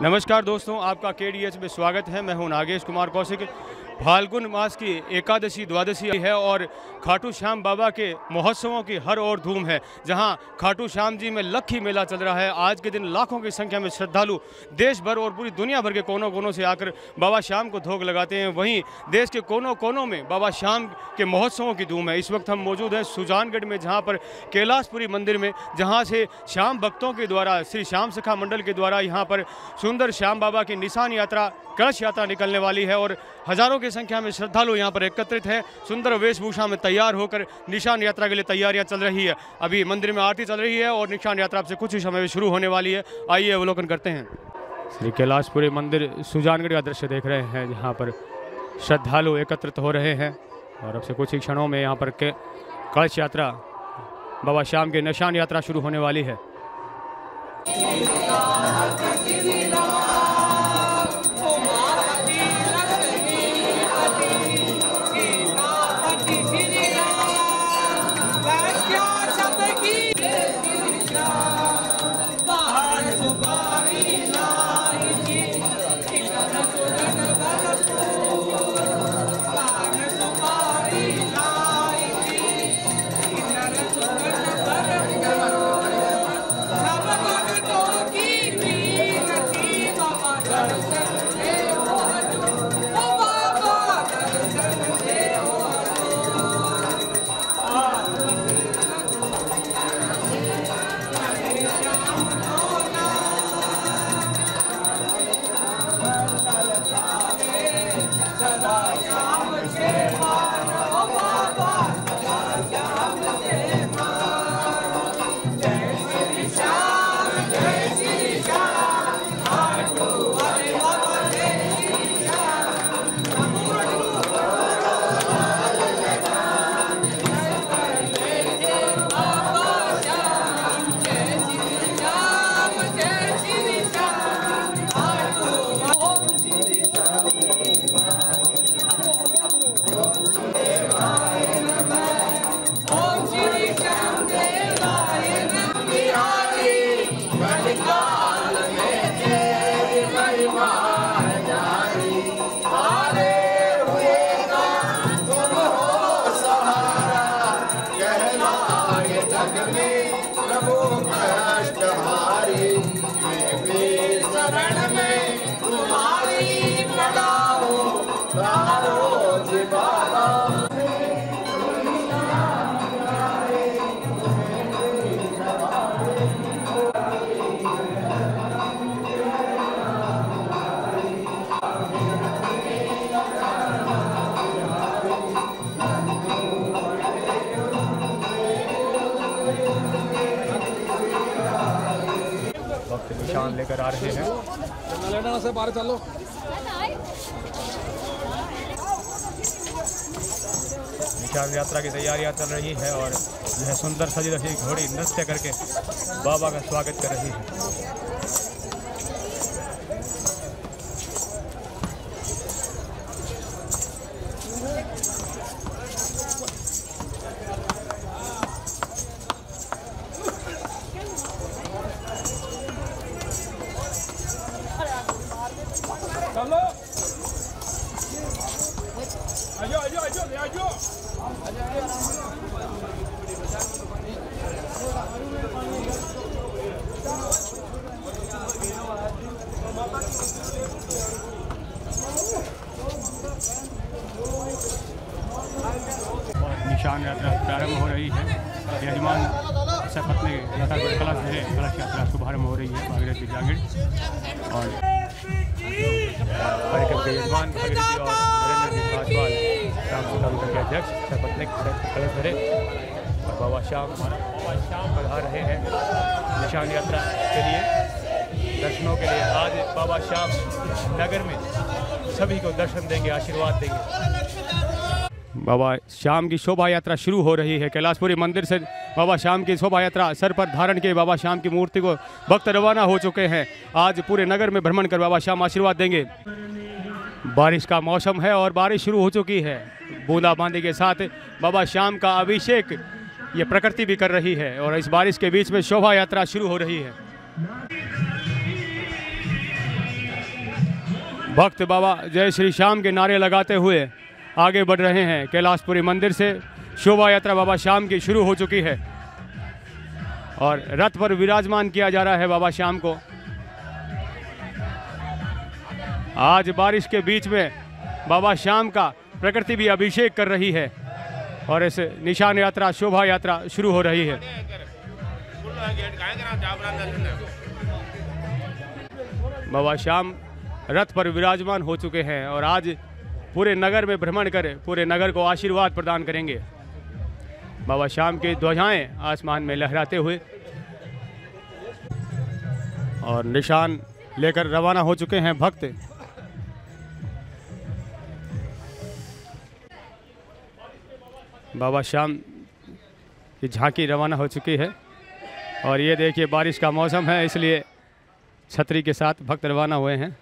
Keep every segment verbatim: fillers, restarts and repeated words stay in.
नमस्कार दोस्तों, आपका के डी एच में स्वागत है। मैं हूं नागेश कुमार कौशिक। फाल्गुन मास की एकादशी द्वादशी है और खाटू श्याम बाबा के महोत्सवों की हर ओर धूम है। जहां खाटू श्याम जी में लक्खी मेला चल रहा है। आज के दिन लाखों की संख्या में श्रद्धालु देश भर और पूरी दुनिया भर के कोनों कोनों से आकर बाबा श्याम को धोख लगाते हैं। वहीं देश के कोनों कोनों में बाबा श्याम के महोत्सवों की धूम है। इस वक्त हम मौजूद हैं सुजानगढ़ में, जहाँ पर कैलाशपुरी मंदिर में, जहाँ से श्याम भक्तों के द्वारा, श्री श्याम सखा मंडल के द्वारा यहाँ पर सुंदर श्याम बाबा की निशान यात्रा, कलश यात्रा निकलने वाली है और हजारों की संख्या में श्रद्धालु यहाँ पर एकत्रित हैं। सुंदर वेशभूषा में तैयार होकर निशान यात्रा के लिए तैयारियां चल रही है। अभी मंदिर में आरती चल रही है और निशान यात्रा अब से कुछ ही समय में शुरू होने वाली है। आइए अवलोकन करते हैं। श्री कैलाशपुरी मंदिर सुजानगढ़ का दृश्य देख रहे हैं, जहाँ पर श्रद्धालु एकत्रित हो रहे हैं और अब से कुछ ही क्षणों में यहाँ पर कलश यात्रा, बाबा श्याम की निशान यात्रा शुरू होने वाली है। निशान लेकर आ रहे हैं। चलो निशान यात्रा की तैयारियां चल रही है और यह सुंदर सजी धजी घोड़ी नृत्य करके बाबा का स्वागत कर रही है। निशान यात्रा प्रारंभ हो रही है। यजमान सपत्नी लता कलश धरे कलश यात्रा शुभारंभ हो रही है भागीरथी जागीर और कार्यक्रम के यजमान भागीरथी और नरेंद्र जी पासवान श्याम सखा मंडल के अध्यक्ष सपत्नी कलश धरे और बाबा श्याम बाबा श्याम पधार रहे हैं निशान यात्रा के लिए, दर्शनों के लिए। आज बाबा श्याम नगर में सभी को दर्शन देंगे, आशीर्वाद देंगे। बाबा श्याम की शोभा यात्रा शुरू हो रही है। कैलाशपुरी मंदिर से बाबा श्याम की शोभा यात्रा सर पर धारण के बाबा श्याम की मूर्ति को भक्त रवाना हो चुके हैं। आज पूरे नगर में भ्रमण कर बाबा श्याम आशीर्वाद देंगे। बारिश का मौसम है और बारिश शुरू हो चुकी है। बूंदाबांदी के साथ बाबा श्याम का अभिषेक ये प्रकृति भी कर रही है और इस बारिश के बीच में शोभा यात्रा शुरू हो रही है। भक्त बाबा जय श्री श्याम के नारे लगाते हुए आगे बढ़ रहे हैं। कैलाशपुरी मंदिर से शोभा यात्रा बाबा श्याम की शुरू हो चुकी है और रथ पर विराजमान किया जा रहा है बाबा श्याम को। आज बारिश के बीच में बाबा श्याम का प्रकृति भी अभिषेक कर रही है और इस निशान यात्रा शोभा यात्रा शुरू हो रही है। बाबा श्याम रथ पर विराजमान हो चुके हैं और आज पूरे नगर में भ्रमण कर पूरे नगर को आशीर्वाद प्रदान करेंगे। बाबा श्याम की ध्वजाएं आसमान में लहराते हुए और निशान लेकर रवाना हो चुके हैं भक्त। बाबा श्याम की झांकी रवाना हो चुकी है और ये देखिए बारिश का मौसम है, इसलिए छतरी के साथ भक्त रवाना हुए हैं।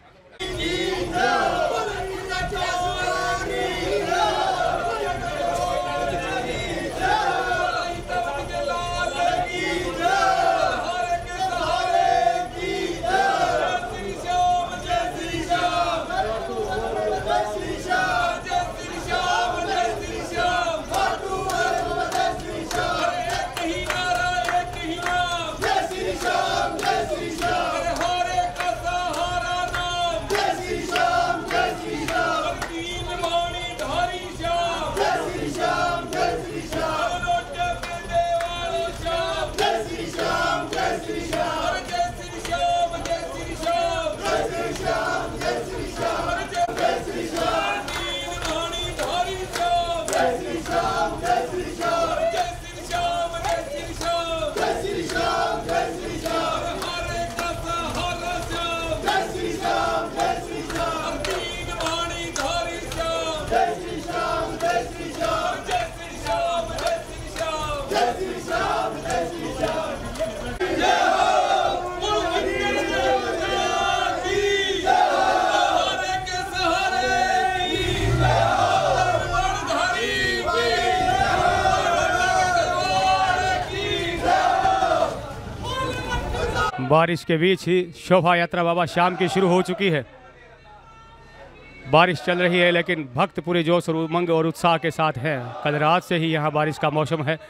बारिश के बीच ही शोभा यात्रा बाबा श्याम की शुरू हो चुकी है। बारिश चल रही है लेकिन भक्त पूरे जोश और उमंग और उत्साह के साथ हैं। कल रात से ही यहाँ बारिश का मौसम है।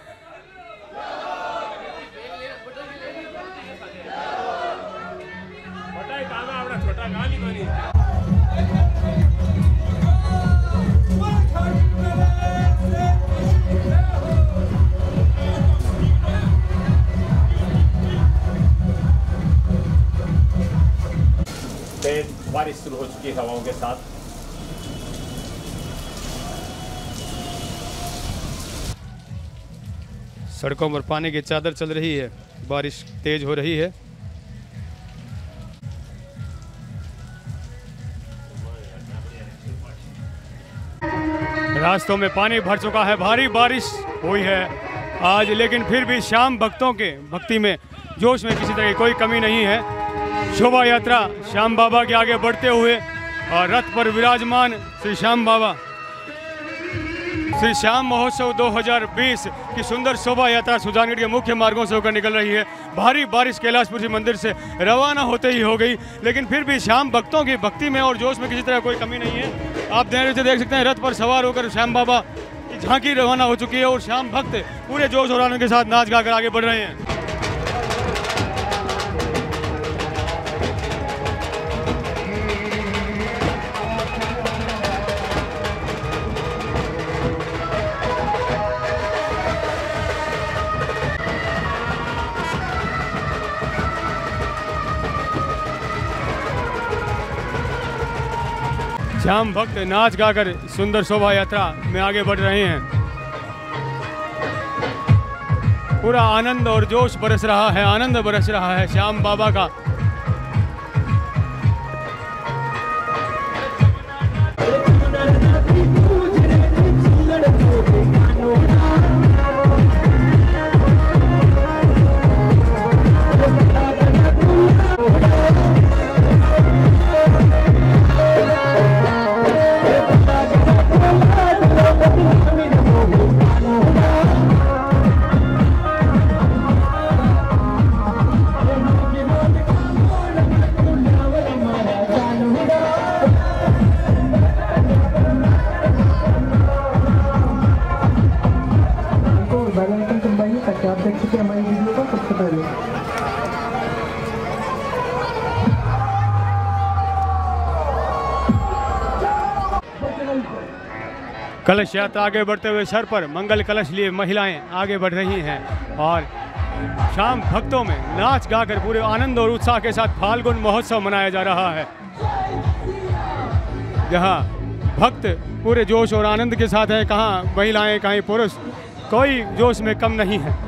तेज बारिश शुरू हो चुकी है हवाओं के साथ। सड़कों पर पानी की चादर चल रही है, बारिश तेज हो रही है। रास्तों में पानी भर चुका है, भारी बारिश हुई है आज, लेकिन फिर भी श्याम भक्तों के भक्ति में जोश में किसी तरह की कोई कमी नहीं है। शोभा यात्रा श्याम बाबा के आगे बढ़ते हुए और रथ पर विराजमान श्री श्याम बाबा, श्री श्याम महोत्सव दो हज़ार बीस की सुंदर शोभा यात्रा सुजानगढ़ के मुख्य मार्गों से होकर निकल रही है। भारी बारिश कैलाशपुरी मंदिर से रवाना होते ही हो गई, लेकिन फिर भी श्याम भक्तों की भक्ति में और जोश में किसी तरह कोई कमी नहीं है। आप धैर्य से देख सकते हैं, रथ पर सवार होकर श्याम बाबा की झांकी रवाना हो चुकी है और श्याम भक्त पूरे जोश और आनंद के साथ नाच गाकर आगे बढ़ रहे हैं। श्याम भक्त नाच गाकर सुंदर शोभा यात्रा में आगे बढ़ रहे हैं। पूरा आनंद और जोश बरस रहा है, आनंद बरस रहा है श्याम बाबा का। कलश यात्रा आगे बढ़ते हुए सर पर मंगल कलश लिए महिलाएं आगे बढ़ रही हैं और शाम भक्तों में नाच गाकर पूरे आनंद और उत्साह के साथ फाल्गुन महोत्सव मनाया जा रहा है, जहां भक्त पूरे जोश और आनंद के साथ हैं। कहाँ महिलाएं, कहीं पुरुष, कोई जोश में कम नहीं है।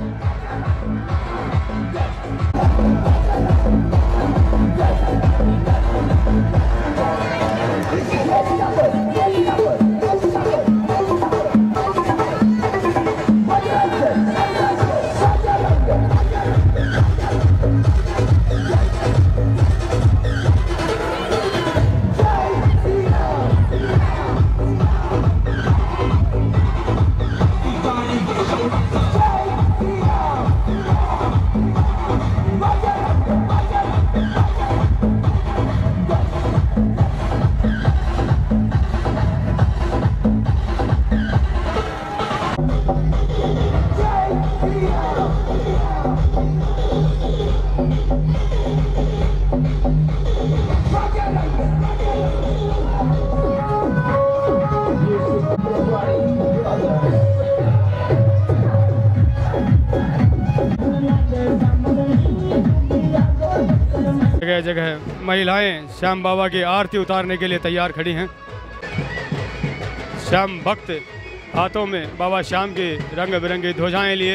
जगह जगह महिलाएं श्याम बाबा की आरती उतारने के लिए तैयार खड़ी हैं। श्याम भक्त हाथों में बाबा श्याम की रंग बिरंगी ध्वजाएं लिए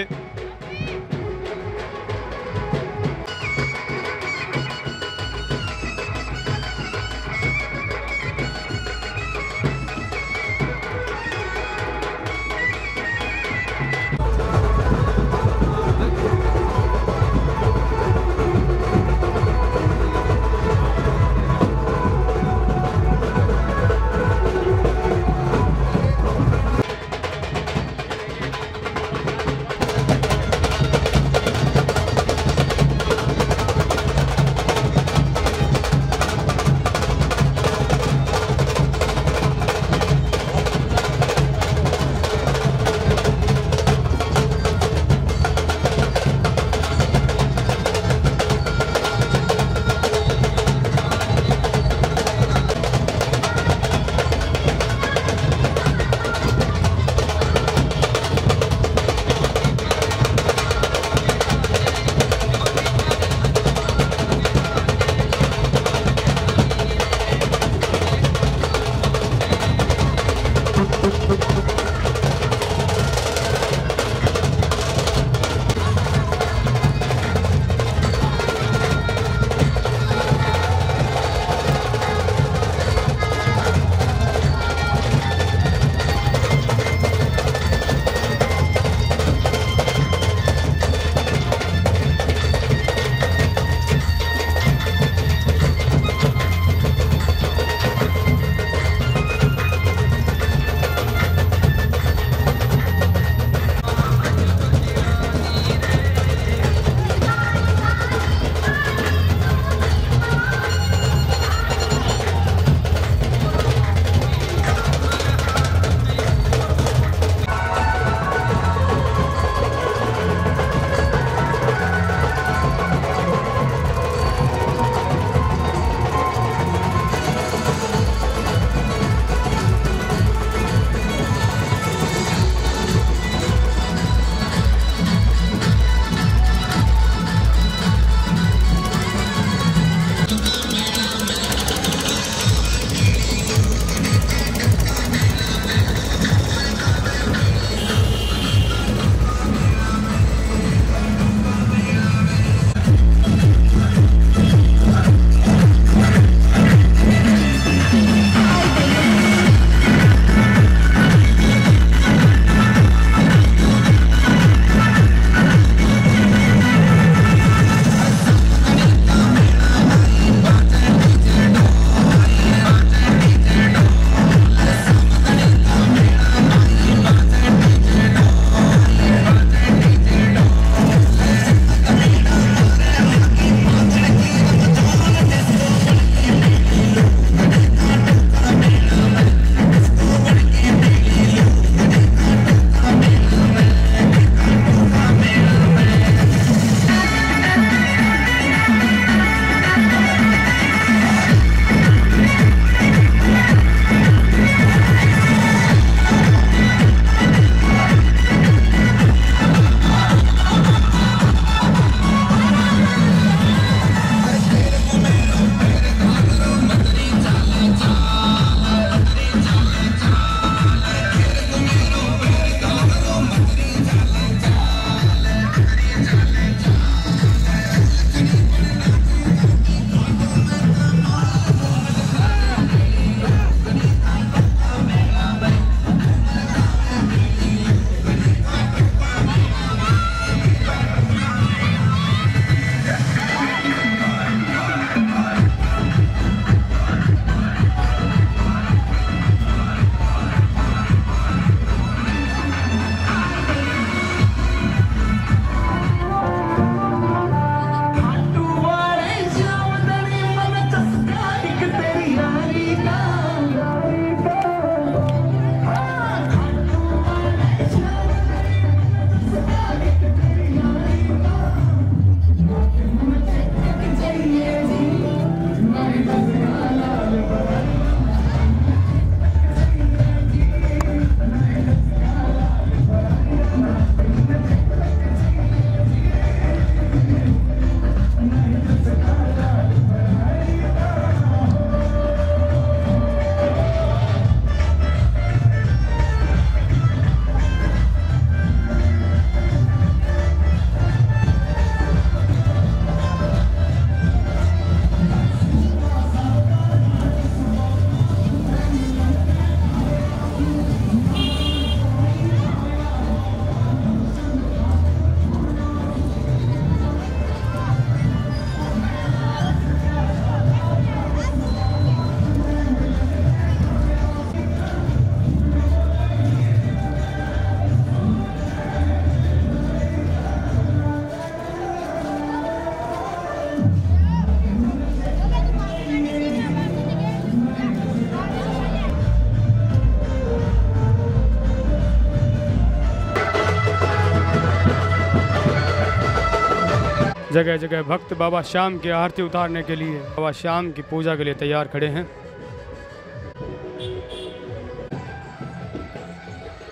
जगह जगह भक्त बाबा श्याम की आरती उतारने के लिए, बाबा श्याम की पूजा के लिए तैयार खड़े हैं।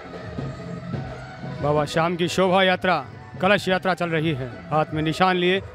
बाबा श्याम की शोभा यात्रा, कलश यात्रा चल रही है। हाथ में निशान लिए